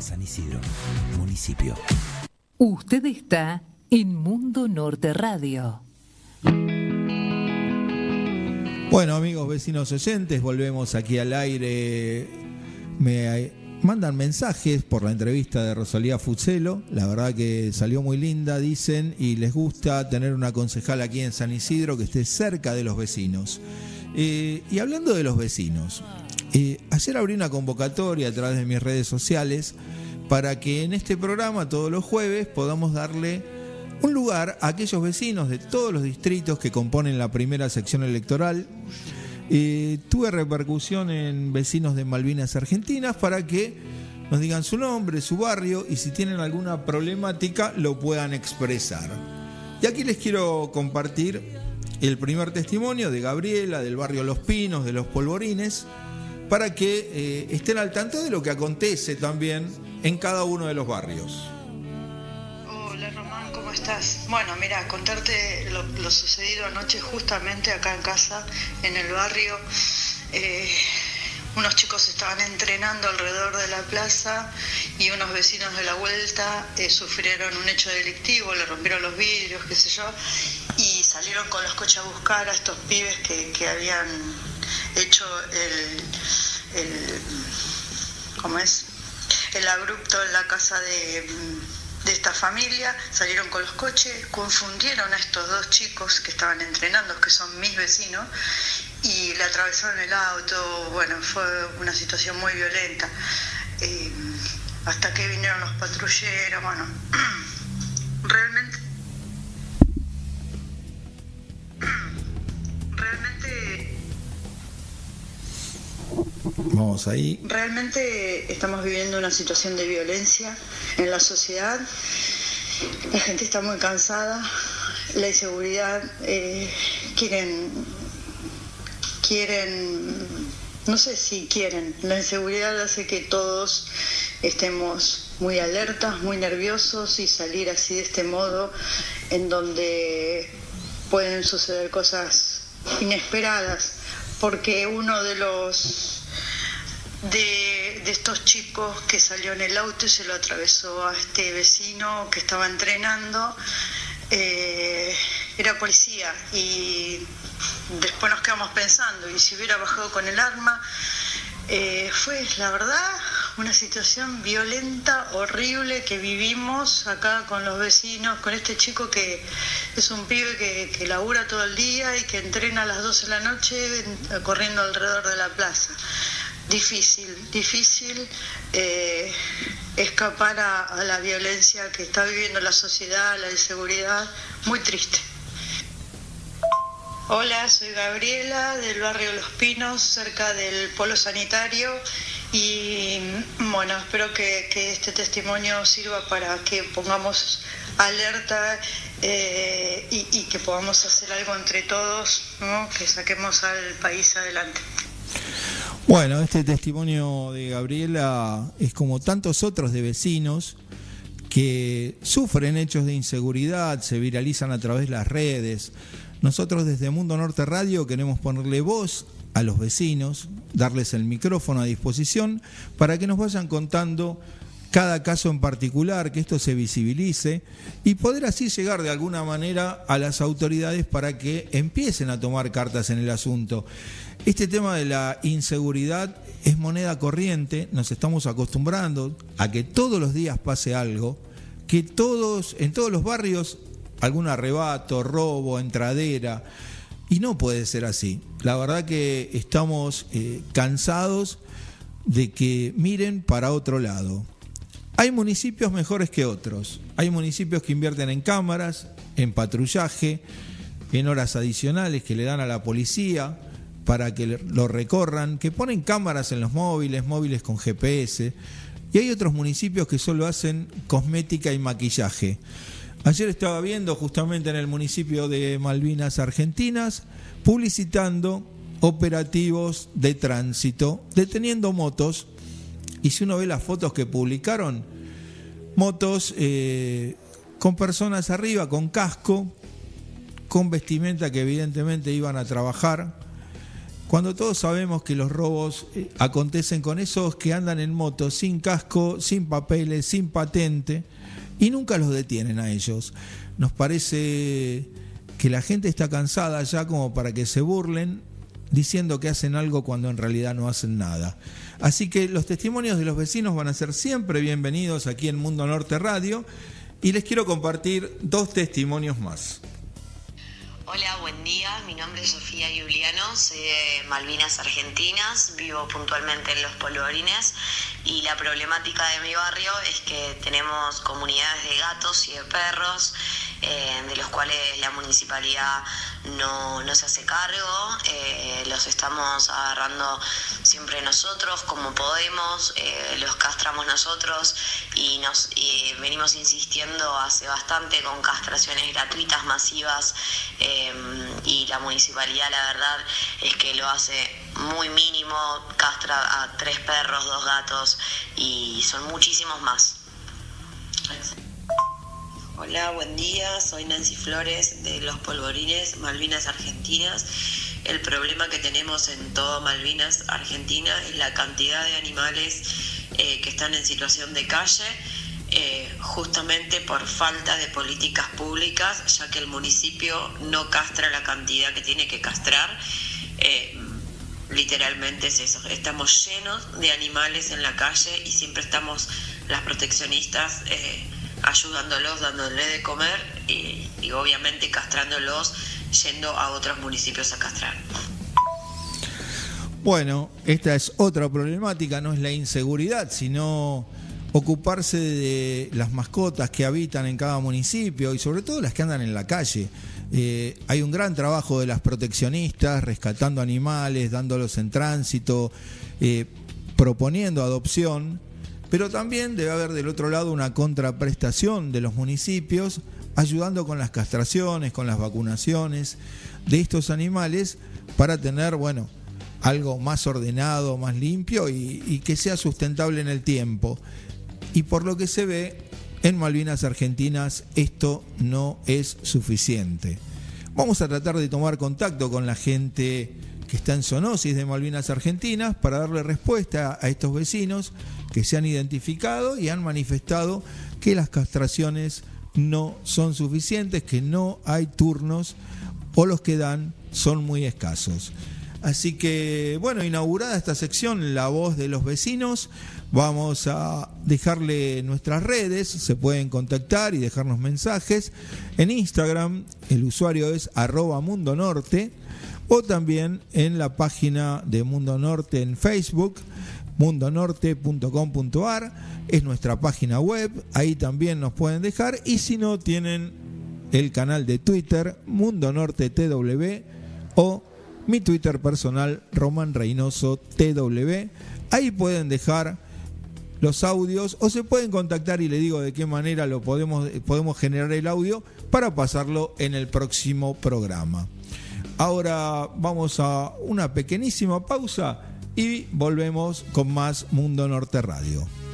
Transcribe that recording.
San Isidro, municipio. Usted está en Mundo Norte Radio. Bueno, amigos vecinos oyentes, volvemos aquí al aire. Me mandan mensajes por la entrevista de Rosalía Fucelo. La verdad que salió muy linda, dicen, y les gusta tener una concejal aquí en San Isidro que esté cerca de los vecinos. Y hablando de los vecinos, ayer abrí una convocatoria a través de mis redes sociales para que en este programa todos los jueves podamos darle un lugar a aquellos vecinos de todos los distritos que componen la primera sección electoral. Tuve repercusión en vecinos de Malvinas Argentinas para que nos digan su nombre, su barrio y si tienen alguna problemática lo puedan expresar. Y aquí les quiero compartir el primer testimonio de Gabriela, del barrio Los Pinos, de Los Polvorines, para que estén al tanto de lo que acontece también en cada uno de los barrios. Hola Román, ¿cómo estás? Bueno, mira, contarte lo sucedido anoche justamente acá en casa, en el barrio. Unos chicos estaban entrenando alrededor de la plaza y unos vecinos de la vuelta sufrieron un hecho delictivo, le rompieron los vidrios, qué sé yo, y salieron con los coches a buscar a estos pibes que habían hecho el abrupto en la casa de esta familia. Salieron con los coches, confundieron a estos dos chicos que estaban entrenando, que son mis vecinos, y le atravesaron el auto. Bueno, fue una situación muy violenta. Hasta que vinieron los patrulleros, bueno, realmente Vamos ahí. Realmente estamos viviendo una situación de violencia en la sociedad. La gente está muy cansada. La inseguridad, no sé si quieren. La inseguridad hace que todos estemos muy alertas, muy nerviosos, y salir así de este modo en donde pueden suceder cosas inesperadas, porque uno de estos chicos que salió en el auto y se lo atravesó a este vecino que estaba entrenando, era policía, y después nos quedamos pensando, y si hubiera bajado con el arma. Fue, la verdad, una situación violenta, horrible, que vivimos acá con los vecinos, con este chico que es un pibe que labura todo el día y que entrena a las 12 de la noche corriendo alrededor de la plaza. Difícil escapar a la violencia que está viviendo la sociedad, la inseguridad, muy triste. Hola, soy Gabriela del barrio Los Pinos, cerca del polo sanitario, y bueno, espero que este testimonio sirva para que pongamos alerta y que podamos hacer algo entre todos, ¿no? Que saquemos al país adelante. Bueno, este testimonio de Gabriela es como tantos otros de vecinos que sufren hechos de inseguridad, se viralizan a través de las redes. Nosotros desde Mundo Norte Radio queremos ponerle voz a los vecinos, darles el micrófono a disposición para que nos vayan contando cada caso en particular, que esto se visibilice y poder así llegar de alguna manera a las autoridades para que empiecen a tomar cartas en el asunto. Este tema de la inseguridad es moneda corriente, nos estamos acostumbrando a que todos los días pase algo, que en todos los barrios algún arrebato, robo, entradera, y no puede ser así. La verdad que estamos cansados de que miren para otro lado. Hay municipios mejores que otros, hay municipios que invierten en cámaras, en patrullaje, en horas adicionales que le dan a la policía para que lo recorran, que ponen cámaras en los móviles con GPS, y hay otros municipios que solo hacen cosmética y maquillaje. Ayer estaba viendo justamente en el municipio de Malvinas Argentinas, publicitando operativos de tránsito, deteniendo motos, y si uno ve las fotos que publicaron, motos con personas arriba, con casco, con vestimenta que evidentemente iban a trabajar. cuando todos sabemos que los robos acontecen con esos que andan en moto sin casco, sin papeles, sin patente, y nunca los detienen a ellos. Nos parece que la gente está cansada ya como para que se burlen diciendo que hacen algo cuando en realidad no hacen nada. Así que los testimonios de los vecinos van a ser siempre bienvenidos aquí en Mundo Norte Radio, y les quiero compartir 2 testimonios más. Hola, buen día. Mi nombre es Sofía Giuliano, soy de Malvinas Argentinas, vivo puntualmente en Los Polvorines, y la problemática de mi barrio es que tenemos comunidades de gatos y de perros, de los cuales la municipalidad no se hace cargo. Los estamos agarrando siempre nosotros como podemos, los castramos nosotros y venimos insistiendo hace bastante con castraciones gratuitas, masivas, y la municipalidad, la verdad es que lo hace muy mínimo, castra a 3 perros, 2 gatos, y son muchísimos más. Hola, buen día, soy Nancy Flores de Los Polvorines, Malvinas Argentinas. El problema que tenemos en todo Malvinas Argentina es la cantidad de animales que están en situación de calle, justamente por falta de políticas públicas, ya que el municipio no castra la cantidad que tiene que castrar. Literalmente es eso, estamos llenos de animales en la calle y siempre estamos las proteccionistas ayudándolos, dándoles de comer y obviamente castrándolos, yendo a otros municipios a castrar. Bueno, esta es otra problemática, no es la inseguridad, sino ocuparse de las mascotas que habitan en cada municipio y sobre todo las que andan en la calle. Hay un gran trabajo de las proteccionistas, rescatando animales, dándolos en tránsito, proponiendo adopción, pero también debe haber del otro lado una contraprestación de los municipios, ayudando con las castraciones, con las vacunaciones de estos animales para tener, bueno, algo más ordenado, más limpio y que sea sustentable en el tiempo. Y por lo que se ve, en Malvinas Argentinas esto no es suficiente. Vamos a tratar de tomar contacto con la gente que está en zoonosis de Malvinas Argentinas para darle respuesta a estos vecinos que se han identificado y han manifestado que las castraciones no son suficientes, que no hay turnos o los que dan son muy escasos. Así que, bueno, inaugurada esta sección, La Voz de los Vecinos, vamos a dejarle nuestras redes, se pueden contactar y dejarnos mensajes. En Instagram el usuario es @mundonorte, o también en la página de Mundo Norte en Facebook, mundonorte.com.ar, es nuestra página web, ahí también nos pueden dejar, y si no, tienen el canal de Twitter, Mundo Norte TW, o mi Twitter personal, Román Reynoso TW. Ahí pueden dejar los audios o se pueden contactar y le digo de qué manera lo podemos generar el audio para pasarlo en el próximo programa. Ahora vamos a una pequeñísima pausa y volvemos con más Mundo Norte Radio.